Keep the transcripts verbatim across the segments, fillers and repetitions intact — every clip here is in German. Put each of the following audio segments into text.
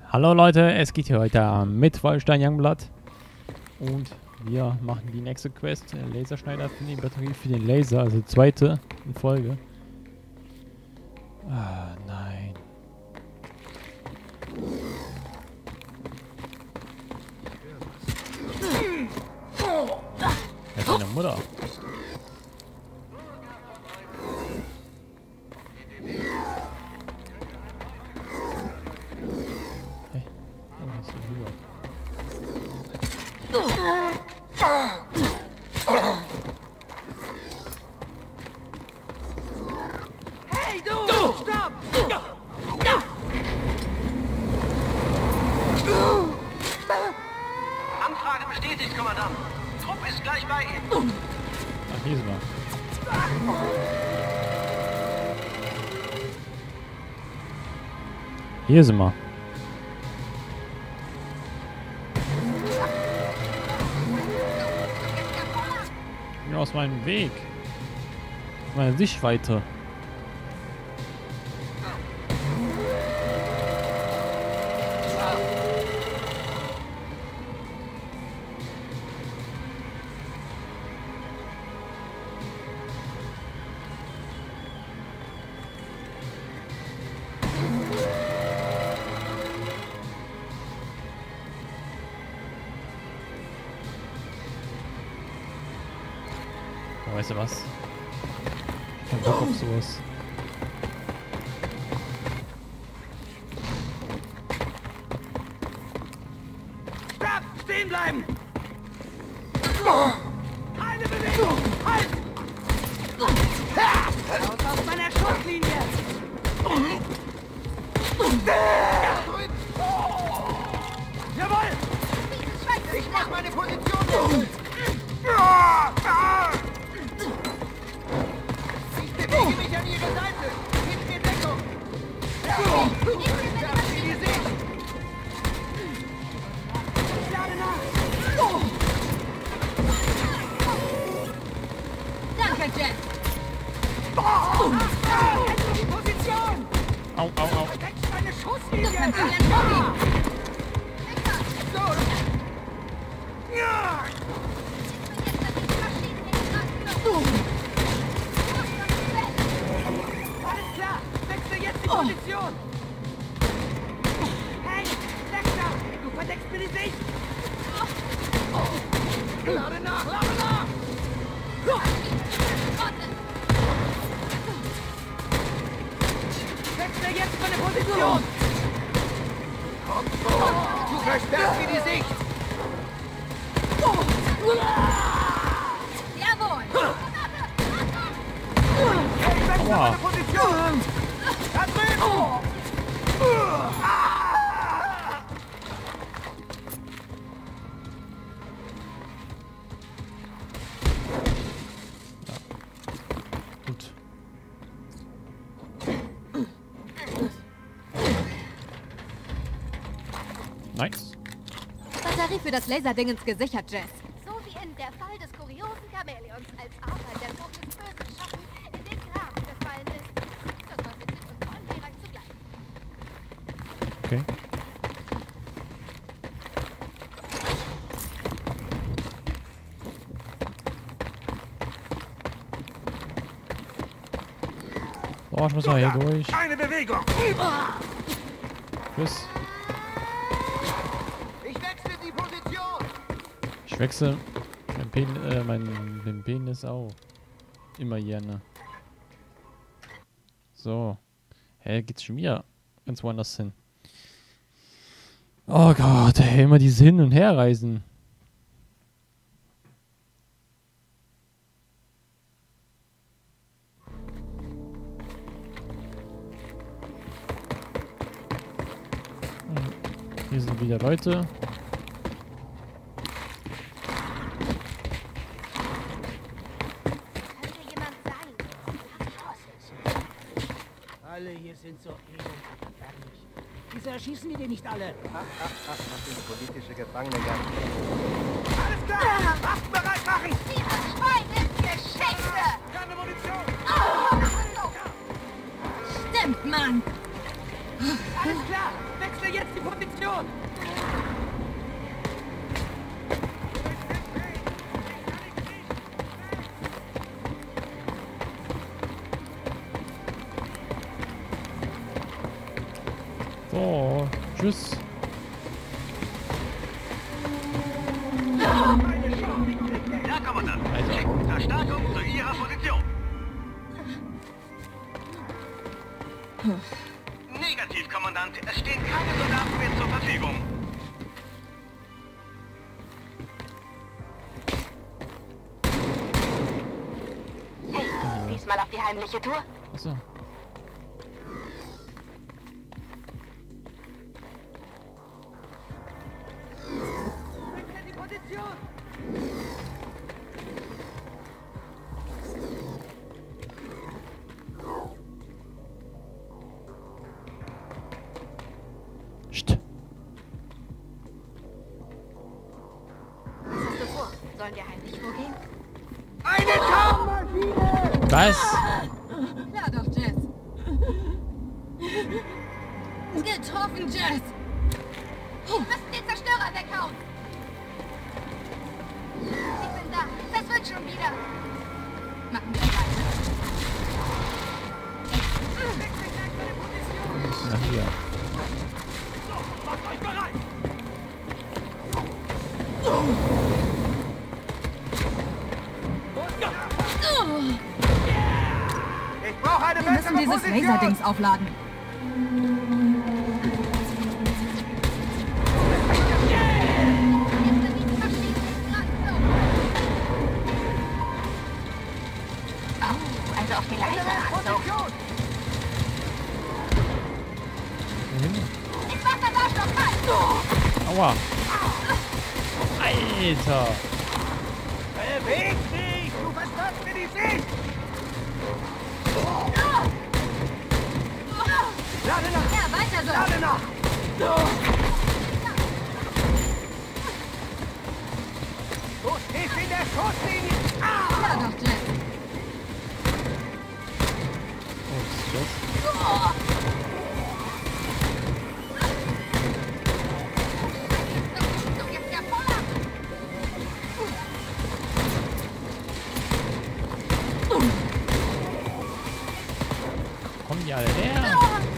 Hallo Leute, es geht hier heute mit Wolfstein Youngblood und wir machen die nächste Quest, Laserschneider für die Batterie für den Laser, also zweite in Folge. Ah, nein. Das ist meine Mutter. Hey, oh, was ist denn hier? Hey, du! Stopp! Anfrage bestätigt, Kommandant. Trupp ist gleich bei Ihnen. Ach, hier sind wir. Hier sind wir. Ich bin aus meinem Weg. Meine Sichtweite. Oh, weißt du was? Ich hab Bock auf sowas. Stopp! Stehen bleiben! Eine Bewegung! Halt! Raus aus meiner Schusslinie! Jawohl! Ich mach meine Position. Ich bewege mich an Ihre Seite. Gib mir Deckung. Ich hab Sie die Sicht. Ich lade nach! Danke, Jet. Ändere die Position! Au, au, au. Verdeckst meine Du Schusslinie! kannst ihn entschuldigen. Alles klar! Wechsle jetzt die Position! Hey! Dexter! Du verdeckst mir die Sicht! Lade nach, lade nach. Wechsle jetzt meine Position! Du verstärkst mir die Sicht. Jawohl. Ich wechsle Aua. meine Position. Da drüben. Gut. Nice. Batterie für das Laserdingens gesichert, Jess. So wie in der Fall des kuriosen Chamäleons als Arbeit der Druck des bösen Schatten in den Graben gefallen ist. Das war witzig und vor allem lehrreich zugleich. Okay. Oh, ich muss mal hier durch. Eine Bewegung. Tschüss. Ich wechsle die Position. Ich wechsle mein, Pen äh, mein, mein Penis auch. Immer gerne. So. Hä, geht's schon wieder ganz woanders hin? Oh Gott, ey, immer diese Hin- und Herreisen. Hier sind wieder Leute. Könnte jemand sein, der raus ist. Alle hier sind so elendig. Wieso erschießen die den nicht alle? Das sind politische Gefangene. Ganz. Alles klar! Waffen bereit machen! Dieses Schwein ist Geschichte! Keine Munition. Stimmt, Mann. Alles klar! Wechsle jetzt die Position! So, tschüss. Ja, Kommandant. Alter. Schickt Verstärkung zu Ihrer Position. Negativ, Kommandant. Es stehen keine Soldaten mehr zur Verfügung. Hey, diesmal auf die heimliche Tour. Achso. Wechsle die Position! St. Was hast du vor? Sollen wir heimlich vorgehen? Eine Tauchmaschine! Was? Klar doch, Jess. Getroffen, Jess. Wir müssen den Zerstörer weghauen. Ich bin da. Das wird schon wieder. Machen wir weiter. Na hier. Macht euch bereit! Ich brauche eine Wir müssen dieses Laserdings aufladen. Jetzt sind die Maschinen dran. Oh, also auf die Laserachtung. Wohin? Ich mach das Arschloch kalt. Aua. Alter. Beweg dich! Du versperrst mir die Sicht! Lade nach! Ja, weiter so. Lade nach! Du stehst in der Schusslinie! Klar doch, Jess. Oh, was ist das? So, jetzt der Polar. Kommen die alle her?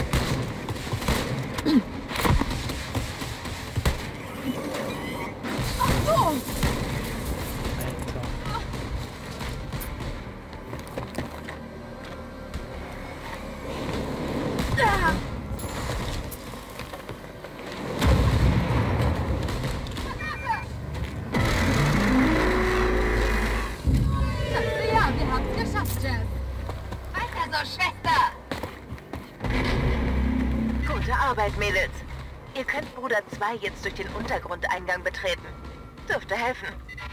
Alter. Ja, wir haben's geschafft, Jess. Weiter so, Schwester. Gute Arbeit, Mädels. Ihr könnt Bruder zwei jetzt durch den Untergrundeingang betreten. Dürfte helfen.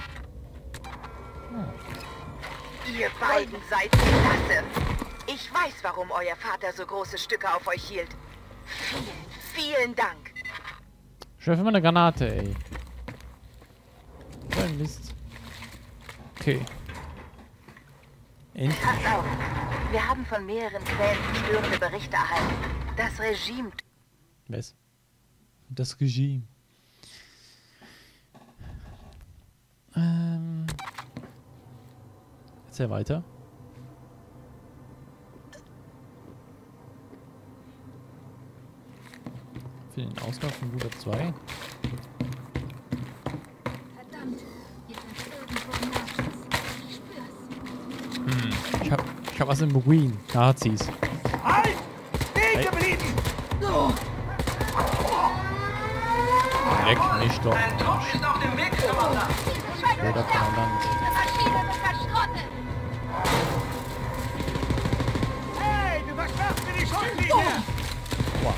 Ihr beiden seid klasse. Ich weiß, warum euer Vater so große Stücke auf euch hielt. Vielen, vielen Dank. Ich werfe mal eine Granate, ey. So ein Mist. Okay. Endlich. Passt auf. Wir haben von mehreren Quellen verstörende Berichte erhalten. Das Regime... Was? Das Regime. Ähm. Erzähl weiter. Für den Ausgang von Bruder zwei. Verdammt. Hier sind irgendwo Nazis. Ich spür's. Hm. Ich hab, ich hab was im Ruin. Nazis. Halt! Stehen geblieben! Leck mich doch. Ein Trupp ist auf dem Weg, Kommandant. Diese Schweine Oder Kommandant. Diese Maschine wird verschrottet. Hey, du versperrst mir die Schusslinie! Boah.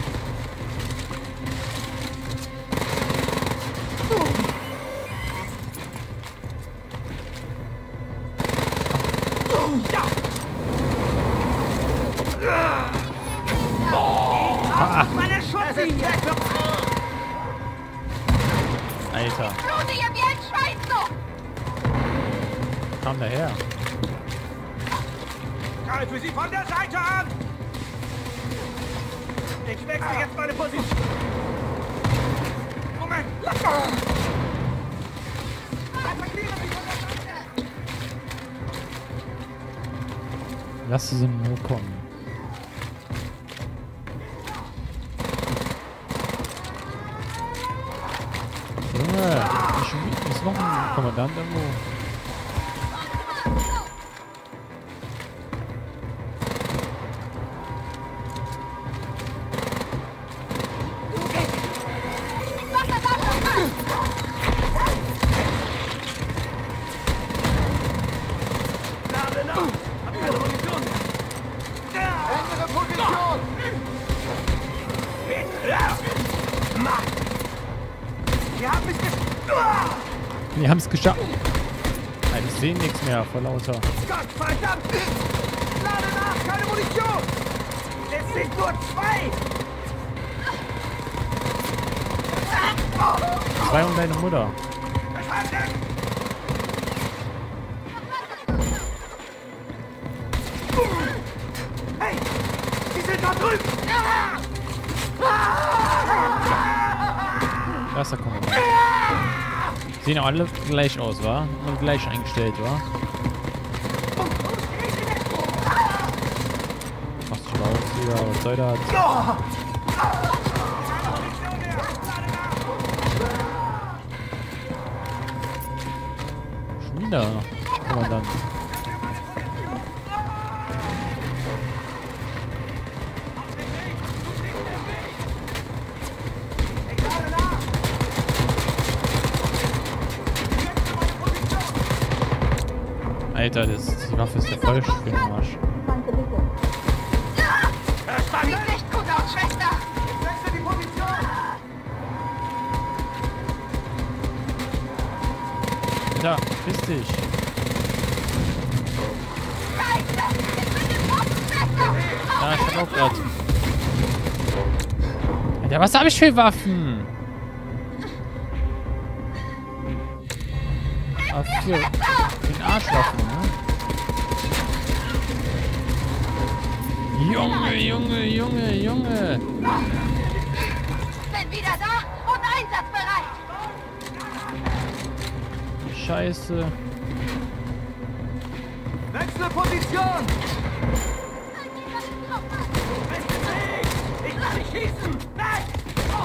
Ah, Meine Schusslinie! Alter. Blute ihr wie ein Schweinssucht. Kam daher. Greife sie von der Seite an! Ich wechsle jetzt meine Position. Moment, lass mal! Lass sie nur kommen. Junge, ist, ist noch ein Kommandant irgendwo? Wir haben es geschafft. Nein, ich sehe nichts mehr vor lauter. Gott verdammt! Lade nach, keine Munition! Es sind nur zwei! Zwei und deine Mutter. Hey! Sie sind da drüben! Erster Kommandant. Sehen auch alle gleich aus, wa? Und gleich eingestellt, wa? Machst du raus, wieder, was soll das? Schon wieder, Kommandant. Alter, das, die Waffe ist ja voll für den Arsch. Sieht nicht gut aus, Schwester. Wechsel die Position! Ja, piss dich. Ja, ich hab auch grad. Alter, was hab ich für Waffen? Ah, für den Arschwaffen, ne? Junge, Junge, Junge, Junge. Bin wieder da und einsatzbereit. Scheiße. Wechsle Position! Ich kann nicht schießen! Nein! Oh.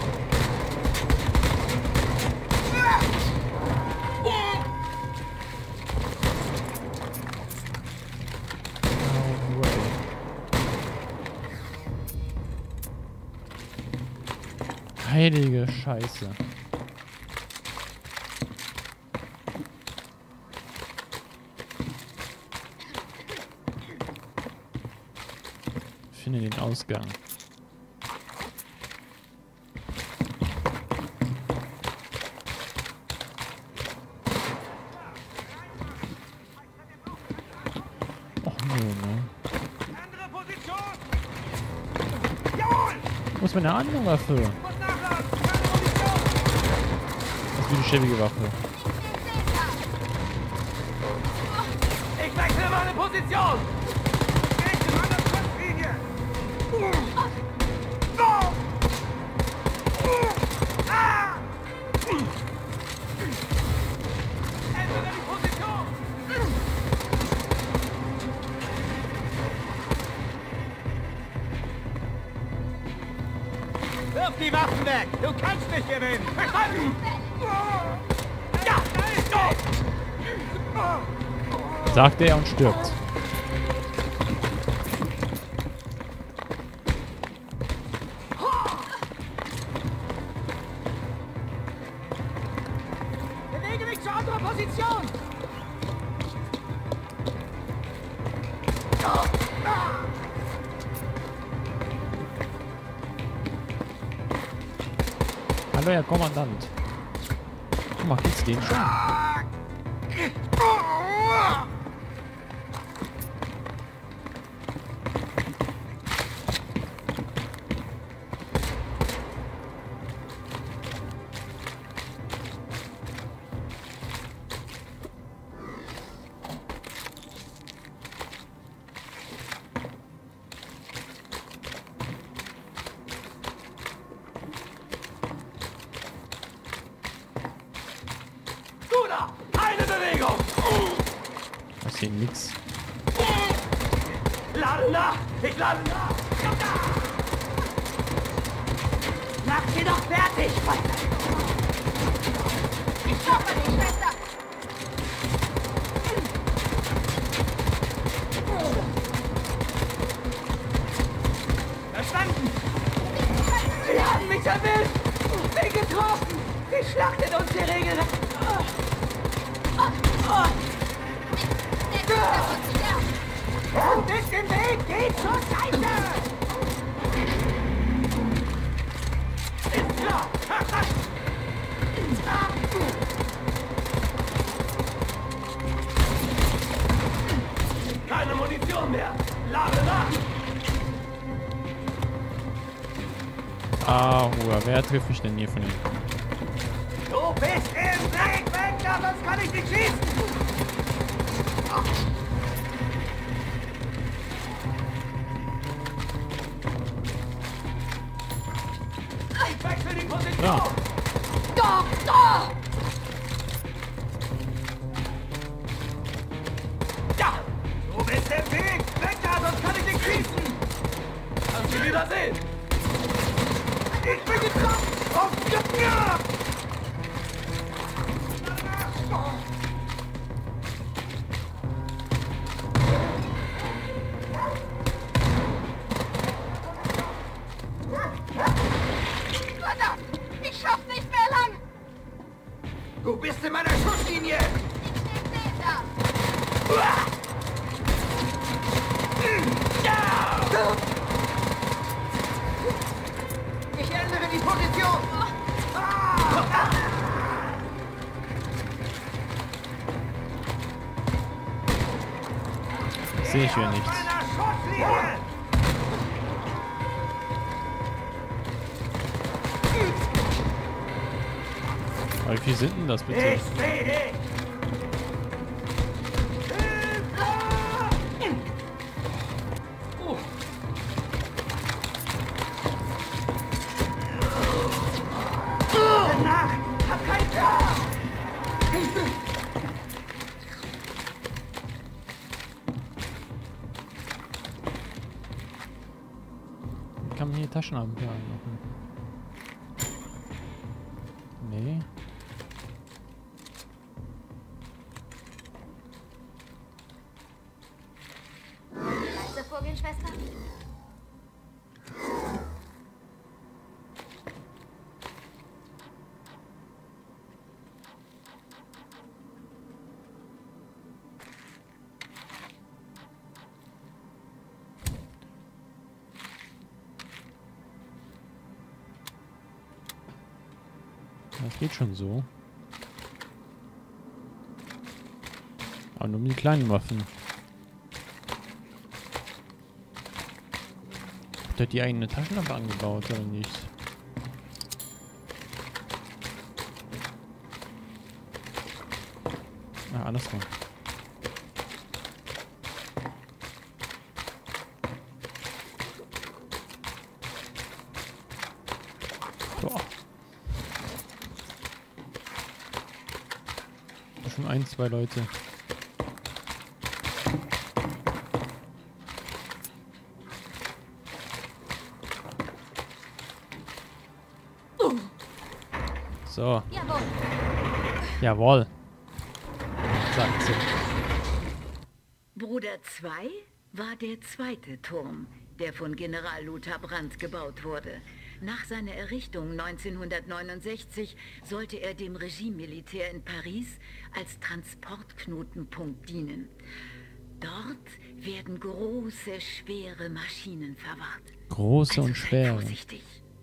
Heilige Scheiße. Finde den Ausgang. Och nee, ne? Andere Position! Jawohl! Wo ist meine andere Waffe? Muss nachladen! Keine Munition! Das ist wie eine schäbige Waffe. Ich wechsle meine Position! Geht in meiner Frontlinie! Ah! Ändere die Position! Wirf die Waffen weg! Du kannst nicht gewinnen! Verstanden? Ja! Go! Sagt er und stirbt. Bewege mich zur anderen Position! Hallo, Herr Kommandant. Guck mal, geht's den schon? sehe nix. Lade nach! Ich lade nach! Mach sie doch fertig! Ich hoffe nicht, Schwester. Verstanden! Sie haben mich erwischt! Bin getroffen! Sie schlachtet uns hier regelrecht! Du bist im Weg! Geh zur Seite! Ist klar! Keine Munition mehr! Lade nach! Ah, Hua, wer trifft mich denn hier von hinten? Du bist im Weg! Weg da, sonst kann ich nicht schießen! Ich wechsle die Position! Ja. Doch, doch! Ja! Du bist im Weg! Weg da, sonst kann ich nicht schießen! Kannst du wiedersehen! Ich bin getroffen! Auf ja! Verdammt! Ich schaff's nicht mehr lang! Du bist in meiner Schusslinie! Ich stehe da! Ich ändere die Position! Sehe ich hier nichts. Meiner Schusslinie! Aber wie viel sind denn das bitte? Ich seh dich! Danach! Hab kein Tor! Kann man hier Taschenlampe anmachen? Nee. Leise vorgehen, Schwester. Das geht schon so. Aber nur um die kleinen Waffen. Hat er die eigene Taschenlampe angebaut oder nicht? Ah, andersrum. Boah. Schon ein, zwei Leute. So. Jawohl. Jawohl. Sagt sie. Bruder zwei war der zweite Turm, der von General Lothar Brandt gebaut wurde. Nach seiner Errichtung neunzehnhundertneunundsechzig sollte er dem Regimemilitär in Paris als Transportknotenpunkt dienen. Dort werden große, schwere Maschinen verwahrt. Große Also und seid schwere. vorsichtig.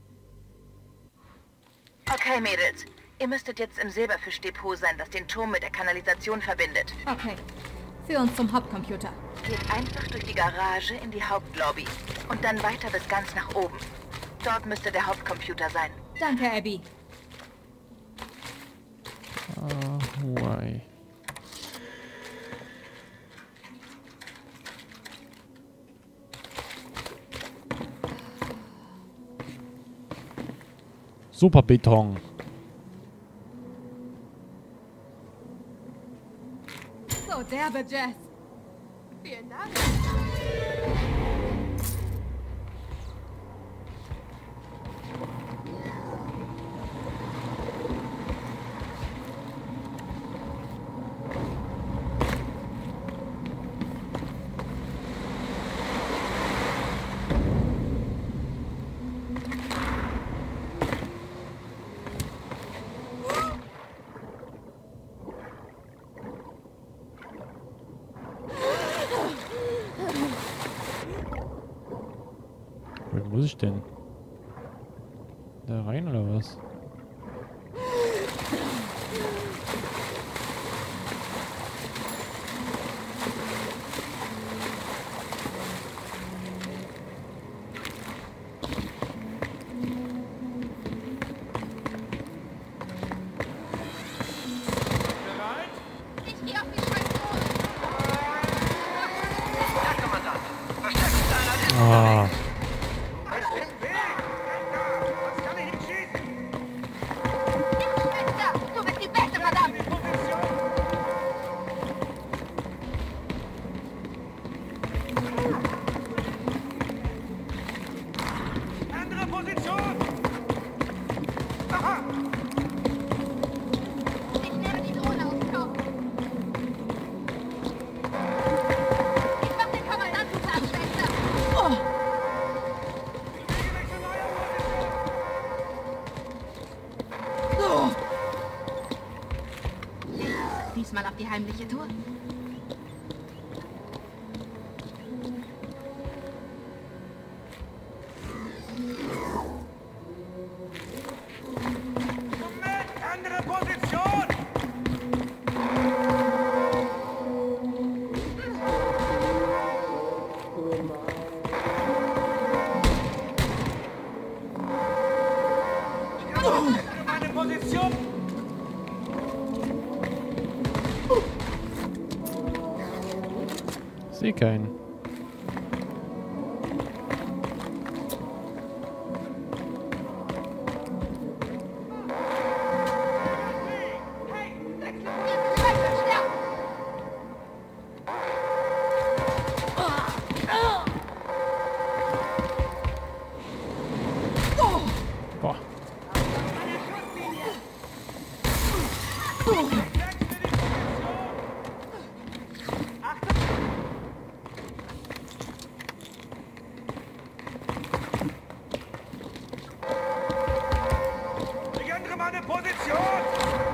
Okay, Mädels. Ihr müsstet jetzt im Silberfischdepot sein, das den Turm mit der Kanalisation verbindet. Okay. Führ uns zum Hauptcomputer. Geht einfach durch die Garage in die Hauptlobby und dann weiter bis ganz nach oben. Dort müsste der Hauptcomputer sein. Danke, Abby. Ah, why? Super Beton. So derbe, Jess. Vielen Dank. Wo muss ich denn? Da rein oder was? Ich gehe auf die Scheiße. Ja, Kommandant. Versteckt ist einer ist Ah, Aus dem Weg! Was kann ich ihm schießen? Schwester, du bist die Beste, verdammt. Die Position! Andere Position! Aha! Ich werde die Drohne auftauchen. Ich mach den Kommandanten klar, Schwester. Bewege zu neuer Position! Diesmal auf die heimliche Tour. Moment! Andere Position! Meine Position! ich sehe keinen. Schwester, sterb! Boah. Die andere meine Position!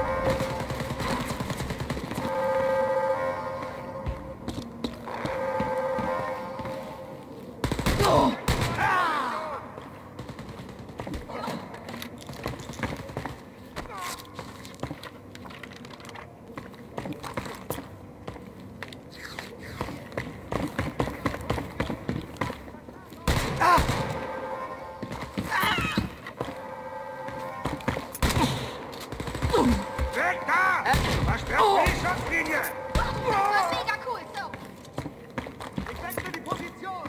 Weg da! Verstärkt die Schusslinie! Das war mega cool, so. Ich wechsle die Position!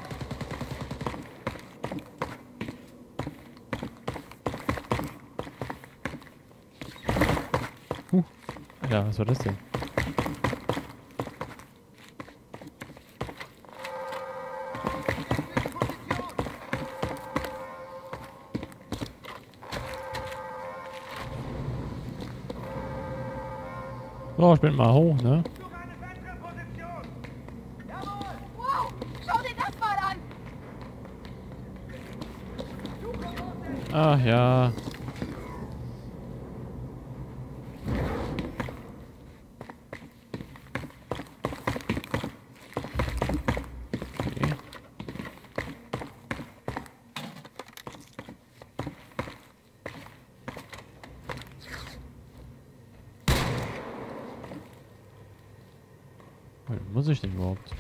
Huh. Ja, was war das denn? So, ich bin mal hoch, ne? Suche eine bessere Position! Jawohl! Wow, schau dir das mal an. Ach ja. Okay. Was muss ich denn überhaupt?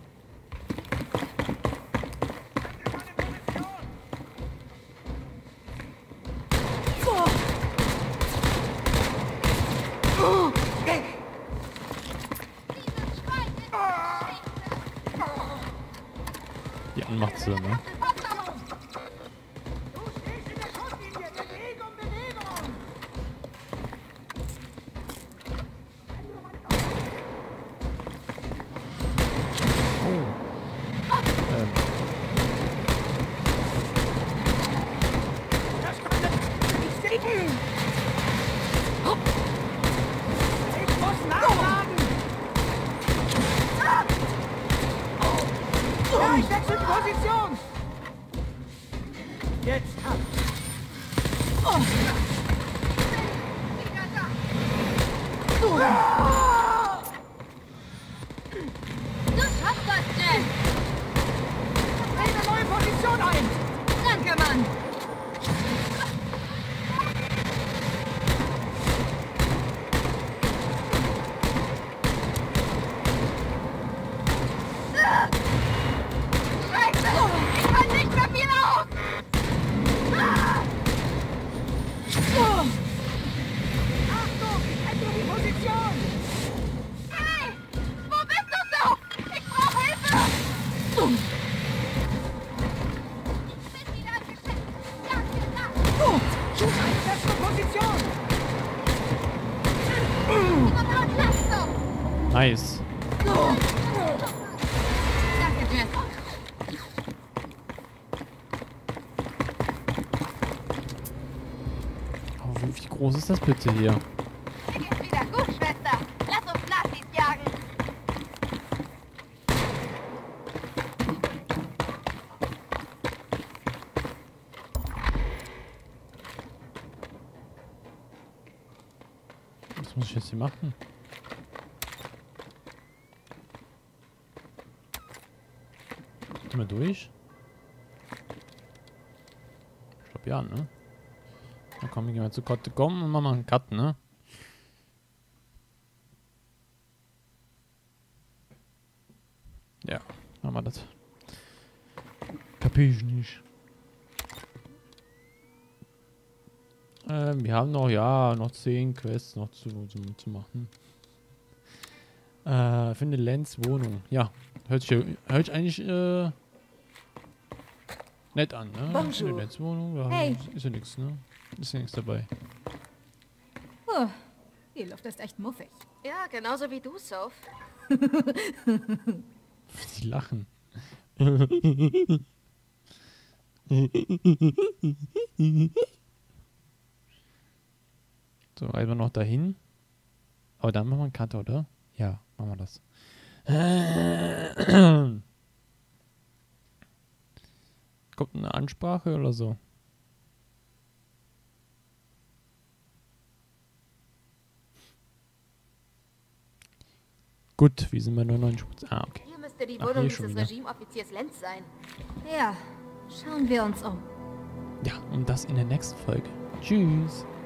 Dieses Schwein ist Geschichte. Die anmacht sie, ne? Du stehst in der Schusslinie! Bewegung, Bewegung! Oh. kriegen! Ich muss nachladen! Ja, ich wechsle Position! Jetzt ab! Du schaffst das, Jen! Nehme neue Position ein! Danke, Mann! Scheiße! Ich kann nicht mehr viel aus! Achtung! Ändere die Position! Hey! Wo bist du so? Ich brauche Hilfe! Ich bin wieder im Geschäft! Danke, danke! Schuss eine bessere Position! Immer Platz so! Nice. Danke, Jen! Oh, wie, wie groß ist das bitte hier? Mir geht's wieder gut, Schwester! Lass uns Nazis jagen! Was muss ich jetzt hier machen? Sind wir durch? Ich glaube ja, ne? Dann kommen wir gehen wir zu Gott kommen und machen mal einen Cut, ne? Ja, machen wir das. Kapier ich nicht. Ähm, wir haben noch, ja, noch zehn Quests noch zu, zu, zu machen. Äh, finde Lenz Wohnung. Ja, hört sich, hört sich eigentlich, äh, nett an, ne? Bonjour. Finde Lenz Wohnung, da Hey. ist ja nichts, ne? Ist ja nichts dabei. Puh, die Luft ist echt muffig. Ja, genauso wie du, Soph. Die lachen. So, reiten wir noch dahin. Aber dann machen wir einen Cut, oder? Ja, machen wir das. Kommt eine Ansprache oder so? Gut, wie sind wir nur neunzig Prozent? Ah, okay. Hier müsste die Ach, Wohnung hier schon dieses wieder. Regimeoffiziers Lenz sein. Ja, schauen wir uns um. Ja, und das in der nächsten Folge. Tschüss.